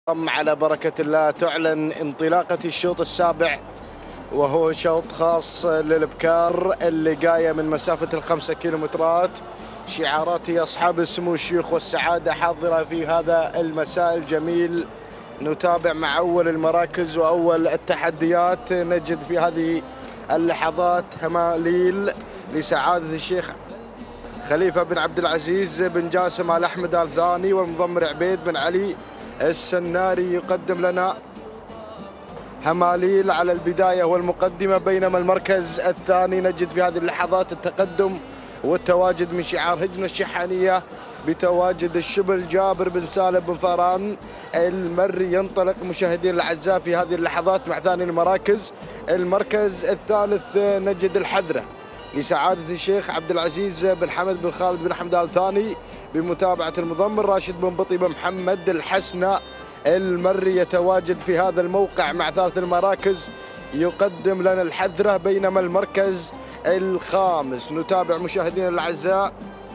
على بركة الله تعلن انطلاقة الشوط السابع، وهو شوط خاص للبكار اللي جاية من مسافة ال5 كيلومترات. شعارات أصحاب السمو الشيوخ والسعادة حاضرة في هذا المساء الجميل. نتابع مع أول المراكز وأول التحديات. نجد في هذه اللحظات هماليل لسعادة الشيخ خليفة بن عبد العزيز بن جاسم آل أحمد آل ثاني، والمضمر عبيد بن علي السناري يقدم لنا هماليل على البداية والمقدمة، بينما المركز الثاني نجد في هذه اللحظات التقدم والتواجد من شعار هجنة الشحانية بتواجد الشبل جابر بن سالم بن فاران المري. ينطلق مشاهدين الأعزاء في هذه اللحظات مع ثاني المراكز. المركز الثالث نجد الحدرة لسعادة الشيخ عبد العزيز بن حمد بن خالد بن أحمد آل ثاني بمتابعة المضمر راشد بن بطي بن محمد الحسنة المري. يتواجد في هذا الموقع مع ثالث المراكز يقدم لنا الحدرة، بينما المركز الخامس نتابع مشاهدينا الأعزاء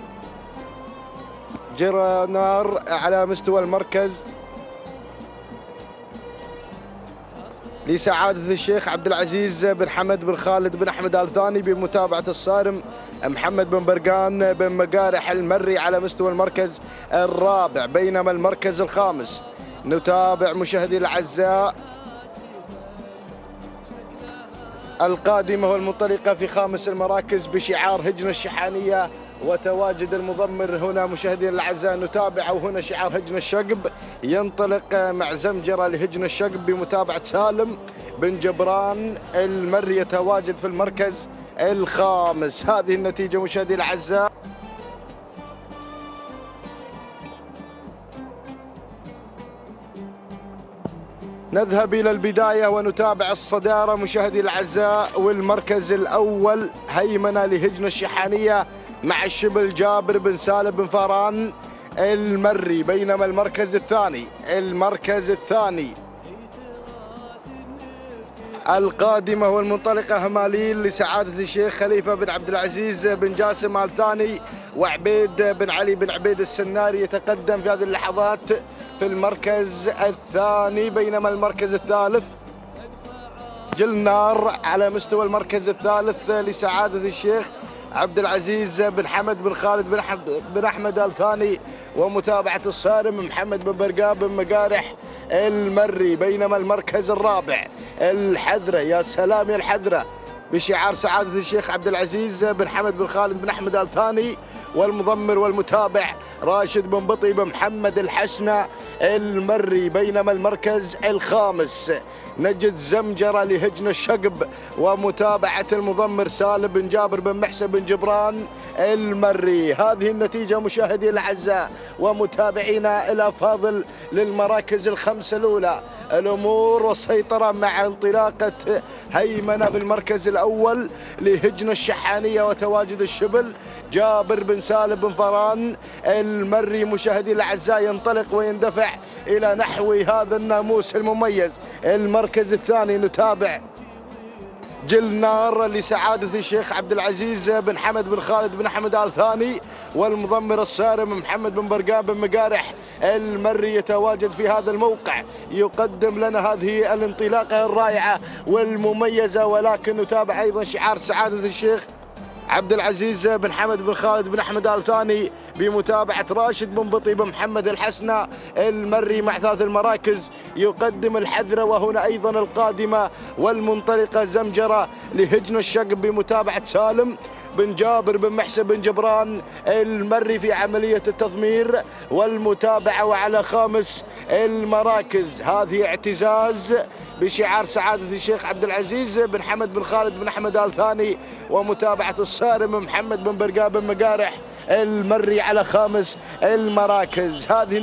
جرى نار على مستوى المركز لسعادة الشيخ عبد العزيز بن حمد بن خالد بن أحمد آل ثاني بمتابعة الصارم محمد بن برقان بن مقارح المري على مستوى المركز الرابع، بينما المركز الخامس نتابع مشاهدي الأعزاء القادمة والمنطلقة في خامس المراكز بشعار هجنة الشحانية وتواجد المضمر هنا. مشاهدينا الأعزاء نتابع وهنا شعار هجنة الشقب ينطلق مع زمجرة لهجنة الشقب بمتابعة سالم بن جبران المري. يتواجد في المركز الخامس. هذه النتيجة مشاهدينا الأعزاء. نذهب إلى البداية ونتابع الصدارة مشاهدي الأعزاء، والمركز الأول هيمنة لهجنة الشحانية مع الشبل جابر بن سالم بن فاران المري، بينما المركز الثاني القادمة والمنطلقة هماليل لسعادة الشيخ خليفة بن عبد العزيز بن جاسم آل ثاني وعبيد بن علي بن عبيد السناري. يتقدم في هذه اللحظات في المركز الثاني، بينما المركز الثالث جل نار على مستوى المركز الثالث لسعادة الشيخ عبد العزيز بن حمد بن خالد بن أحمد آل ثاني ومتابعة الصارم محمد بن برقان بن مقارح المري، بينما المركز الرابع الحدرة. يا سلام يا الحدرة بشعار سعادة الشيخ عبد العزيز بن حمد بن خالد بن أحمد آل ثاني والمضمر والمتابع راشد بن بطي بن محمد الحسنة المري، بينما المركز الخامس نجد زمجرة لهجن الشقب ومتابعة المضمر سالم بن جابر بن محسن بن جبران المري. هذه النتيجة مشاهدي الأعزاء ومتابعينا الأفاضل للمراكز الخمسة الأولى. الأمور والسيطرة مع انطلاقة هيمنة بالمركز الأول لهجن الشحانية وتواجد الشبل جابر بن سالم بن فاران المري. مشاهدي الأعزاء ينطلق ويندفع إلى نحو هذا الناموس المميز. المركز الثاني نتابع جل نار لسعادة الشيخ عبد العزيز بن حمد بن خالد بن أحمد آل ثاني والمضمر الصارم محمد بن برقان بن مقارح المري. يتواجد في هذا الموقع يقدم لنا هذه الانطلاقة الرائعة والمميزة، ولكن نتابع أيضا شعار سعادة الشيخ عبد العزيز بن حمد بن خالد بن أحمد آل ثاني بمتابعة راشد بن بطي بن محمد الحسنة المري مع ثلاث المراكز يقدم الحذرة، وهنا أيضا القادمة والمنطلقة زمجرة لهجن الشقب بمتابعة سالم بن جابر بن محسن بن جبران المري في عملية التضمير والمتابعة. وعلى خامس المراكز هذه اعتزاز بشعار سعادة الشيخ عبد العزيز بن حمد بن خالد بن أحمد آل ثاني ومتابعة الصارم محمد بن برقان بن مقارح المري على خامس المراكز. هذه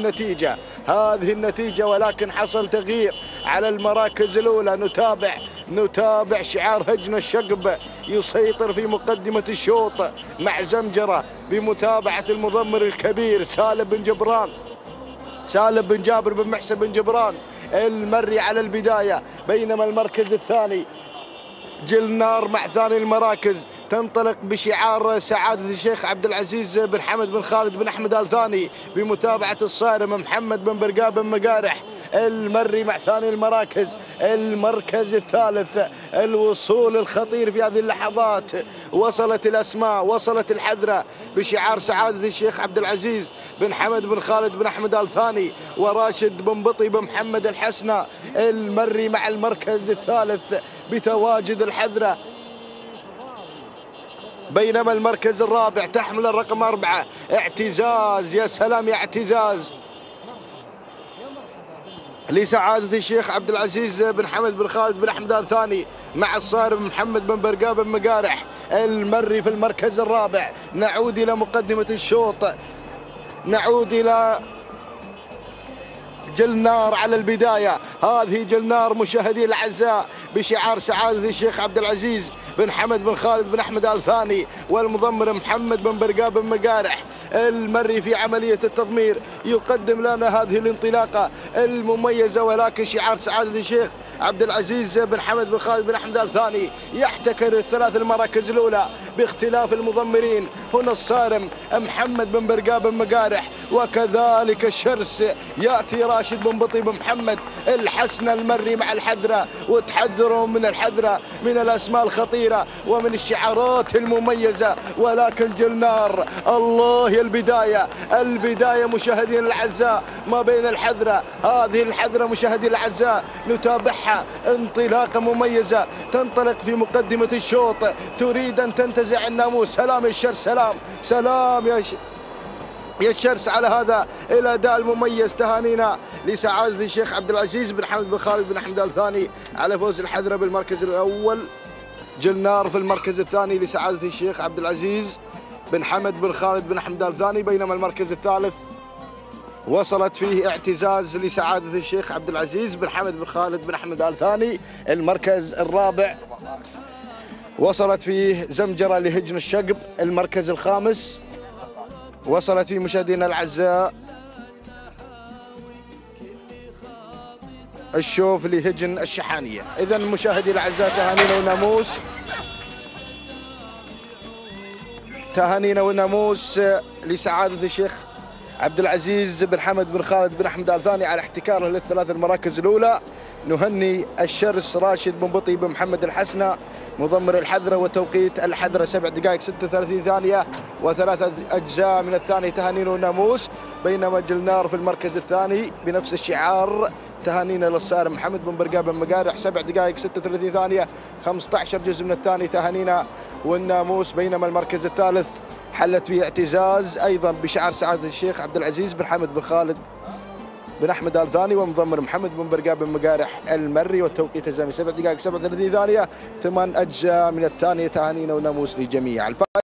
النتيجة ولكن حصل تغيير على المراكز الأولى. نتابع شعار هجن الشقب يسيطر في مقدمة الشوط مع زمجرة بمتابعة المضمر الكبير سالم بن جابر بن محسن بن جبران المري على البداية، بينما المركز الثاني جل نار مع ثاني المراكز تنطلق بشعار سعادة الشيخ عبد العزيز بن حمد بن خالد بن أحمد آل ثاني بمتابعة الصارم محمد بن برقان بن مقارح المري مع ثاني المراكز. المركز الثالث الوصول الخطير في هذه اللحظات. وصلت الأسماء، وصلت الحذرة بشعار سعادة الشيخ عبد العزيز بن حمد بن خالد بن أحمد آل ثاني وراشد بن بطي بن محمد الحسنى. المري مع المركز الثالث بتواجد الحذرة، بينما المركز الرابع تحمل الرقم 4 اعتزاز. يا سلام يا اعتزاز لسعادة الشيخ عبد العزيز بن حمد بن خالد بن أحمد آل ثاني مع الصارم محمد بن برقاب بن مقارح. المري في المركز الرابع. نعود إلى مقدمة الشوط، نعود إلى جلنار على البداية. هذه جلنار مشاهدي الأعزاء بشعار سعادة الشيخ عبد العزيز بن حمد بن خالد بن أحمد آل ثاني والمضمر محمد بن برقاب بن مقارح. المري في عملية التضمير يقدم لنا هذه الانطلاقة المميزة، ولكن شعار سعادة الشيخ عبد العزيز بن حمد بن خالد بن أحمد آل ثاني يحتكر الثلاث المراكز الأولى باختلاف المضمرين. هنا الصارم محمد بن برقاب بن مقارح، وكذلك الشرس يأتي راشد بن بطي بن محمد الحسنى. المري مع الحذرة، وتحذروا من الحذرة من الأسماء الخطيرة ومن الشعارات المميزة، ولكن جلنار الله يا البداية مشاهدينا الأعزاء ما بين الحذرة. هذه الحذرة مشاهدينا الأعزاء نتابعها انطلاقة مميزة تنطلق في مقدمة الشوط، تريد أن تنتزع الناموس. سلام يا الشرس، سلام يا الشرس على هذا الأداء المميز. تهانينا لسعادة الشيخ عبد العزيز بن حمد بن خالد بن أحمد آل ثاني على فوز الحذرة بالمركز الأول. جلنار في المركز الثاني لسعادة الشيخ عبد العزيز بن حمد بن خالد بن أحمد آل ثاني، بينما المركز الثالث وصلت فيه اعتزاز لسعادة الشيخ عبد العزيز بن حمد بن خالد بن أحمد آل ثاني. المركز الرابع وصلت فيه زمجرة لهجن الشقب. المركز الخامس وصلت فيه مشاهدينا الأعزاء الشوف لهجن الشحانية. إذا مشاهدي الأعزاء تهانينا وناموس لسعادة الشيخ عبد العزيز بن حمد بن خالد بن أحمد آل ثاني على احتكاره للثلاث المراكز الأولى. نهني الشرس راشد بن بطي بن محمد الحسنى مضمر الحذرة، وتوقيت الحذرة 7 دقائق 36 ثانية و3 أجزاء من الثانية. تهانينا وناموس. بينما جلنار في المركز الثاني بنفس الشعار. تهانينا للصارم محمد بن برقاب بن مقارح 7 دقائق 36 ثانية 15 جزء من الثاني. تهانينا والناموس. بينما المركز الثالث حلت فيه اعتزاز أيضا بشعار سعادة الشيخ عبد العزيز بن حمد بن خالد بن أحمد آل ثاني ومضمر محمد بن برقاب بن مقارح. المري والتوقيت الزمني 7 دقائق 37 ثانية 8 أجزاء من الثانية. تهانينا وناموس لجميع